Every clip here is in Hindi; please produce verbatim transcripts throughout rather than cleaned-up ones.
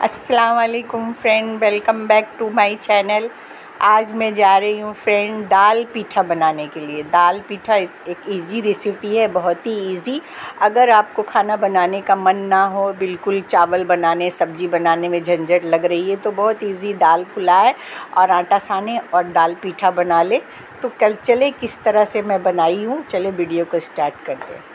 अस्सलाम वालेकुम friend, welcome back to my channel. आज मैं जा रही हूँ फ्रेंड दाल पीठा बनाने के लिए। दाल पीठा एक इजी रेसिपी है, बहुत ही इजी। अगर आपको खाना बनाने का मन ना हो, बिल्कुल चावल बनाने सब्जी बनाने में झंझट लग रही है, तो बहुत इजी दाल फुलाए और आटा साने और दाल पीठा बना ले। तो कल चले किस तरह से मैं बनाई हूँ, चले वीडियो को स्टार्ट करते हैं।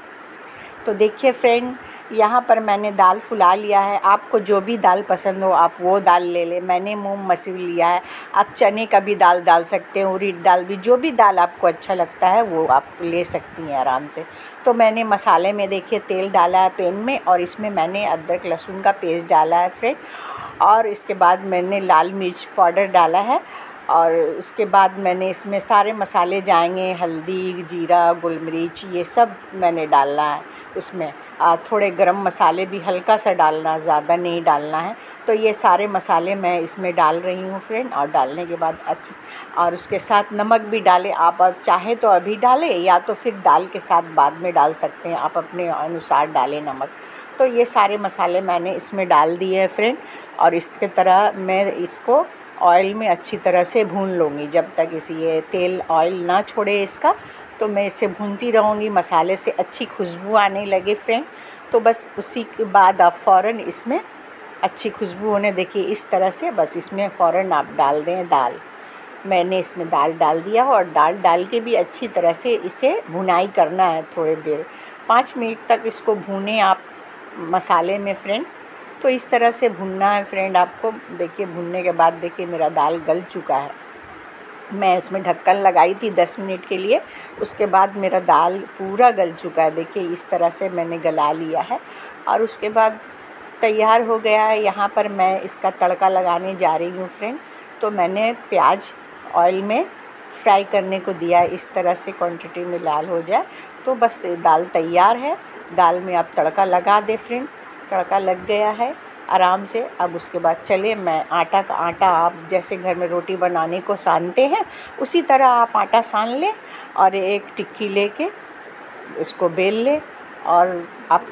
तो देखिए फ्रेंड, यहाँ पर मैंने दाल फुला लिया है। आपको जो भी दाल पसंद हो आप वो दाल ले लें। मैंने मूंग मसूर लिया है, आप चने का भी दाल डाल सकते हैं, उड़द दाल भी, जो भी दाल आपको अच्छा लगता है वो आप ले सकती हैं आराम से। तो मैंने मसाले में देखिए तेल डाला है पैन में, और इसमें मैंने अदरक लहसुन का पेस्ट डाला है फ्रेंड, और इसके बाद मैंने लाल मिर्च पाउडर डाला है, और उसके बाद मैंने इसमें सारे मसाले जाएंगे, हल्दी, जीरा, गोल मिर्च, ये सब मैंने डालना है। उसमें आ, थोड़े गरम मसाले भी हल्का सा डालना, ज़्यादा नहीं डालना है। तो ये सारे मसाले मैं इसमें डाल रही हूँ फ्रेंड, और डालने के बाद अच्छा, और उसके साथ नमक भी डालें। आप अब चाहें तो अभी डालें, या तो फिर दाल के साथ बाद में डाल सकते हैं, आप अपने अनुसार डालें नमक। तो ये सारे मसाले मैंने इसमें डाल दिए हैं फ्रेंड, और इसके तरह मैं इसको ऑयल में अच्छी तरह से भून लूँगी जब तक इस ये तेल ऑयल ना छोड़े इसका। तो मैं इसे भूनती रहूँगी, मसाले से अच्छी खुशबू आने लगे फ्रेंड। तो बस उसी के बाद आप फ़ौरन इसमें अच्छी खुशबू होने देखिए इस तरह से, बस इसमें फ़ौरन आप डाल दें दाल। मैंने इसमें दाल डाल दिया, और दाल डाल के भी अच्छी तरह से इसे भुनाई करना है। थोड़ी देर पाँच मिनट तक इसको भूनें आप मसाले में फ्रेंड। तो इस तरह से भुनना है फ्रेंड आपको। देखिए भुनने के बाद देखिए मेरा दाल गल चुका है। मैं इसमें ढक्कन लगाई थी दस मिनट के लिए, उसके बाद मेरा दाल पूरा गल चुका है। देखिए इस तरह से मैंने गला लिया है, और उसके बाद तैयार हो गया है। यहाँ पर मैं इसका तड़का लगाने जा रही हूँ फ्रेंड। तो मैंने प्याज ऑयल में फ्राई करने को दिया है, इस तरह से क्वांटिटी में लाल हो जाए तो बस दाल तैयार है। दाल में आप तड़का लगा दें फ्रेंड। तड़का लग गया है आराम से। अब उसके बाद चलिए मैं आटा का आटा आप जैसे घर में रोटी बनाने को सानते हैं उसी तरह आप आटा सान लें, और एक टिक्की लेके इसको बेल लें। और आप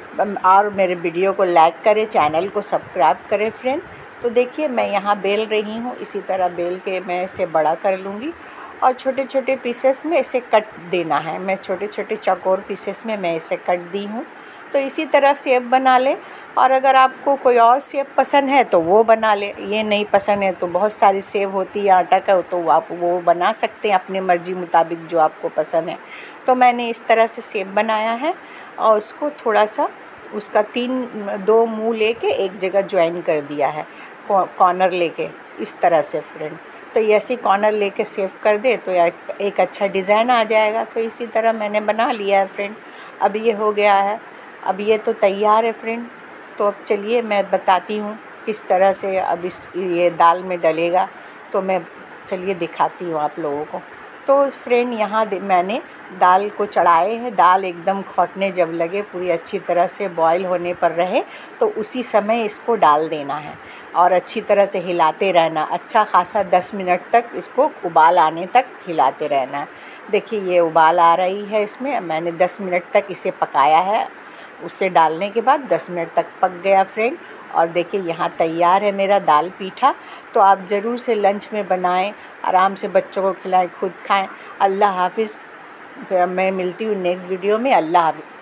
और मेरे वीडियो को लाइक करें, चैनल को सब्सक्राइब करें फ्रेंड। तो देखिए मैं यहाँ बेल रही हूँ, इसी तरह बेल के मैं इसे बड़ा कर लूँगी, और छोटे छोटे पीसेस में इसे कट देना है। मैं छोटे छोटे चौकोर पीसेस में मैं इसे कट दी हूँ। तो इसी तरह सेब बना लें, और अगर आपको कोई और सेब पसंद है तो वो बना लें। ये नहीं पसंद है तो बहुत सारी सेब होती है आटा का, तो आप वो बना सकते हैं अपनी मर्ज़ी मुताबिक जो आपको पसंद है। तो मैंने इस तरह से सेब बनाया है, और उसको थोड़ा सा उसका तीन दो मुँह लेके एक जगह ज्वाइन कर दिया है, कॉर्नर लेके इस तरह से फ्रेंड। तो ऐसे कॉर्नर लेके सेव कर दे तो एक अच्छा डिज़ाइन आ जाएगा। तो इसी तरह मैंने बना लिया है फ्रेंड। अब ये हो गया है, अब ये तो तैयार है फ्रेंड। तो अब चलिए मैं बताती हूँ किस तरह से अब इस ये दाल में डलेगा। तो मैं चलिए दिखाती हूँ आप लोगों को। तो फ्रेंड यहाँ मैंने दाल को चढ़ाए हैं। दाल एकदम खौटने जब लगे, पूरी अच्छी तरह से बॉईल होने पर रहे, तो उसी समय इसको डाल देना है, और अच्छी तरह से हिलाते रहना। अच्छा खासा दस मिनट तक इसको उबाल आने तक हिलाते रहना है। देखिए ये उबाल आ रही है इसमें, मैंने दस मिनट तक इसे पकाया है। उसे डालने के बाद दस मिनट तक पक गया फ्रेंड। और देखिए यहाँ तैयार है मेरा दाल पीठा। तो आप ज़रूर से लंच में बनाएं, आराम से बच्चों को खिलाएं, खुद खाएं। अल्लाह हाफ़िज़। मैं मिलती हूँ नेक्स्ट वीडियो में। अल्लाह हाफ़िज़।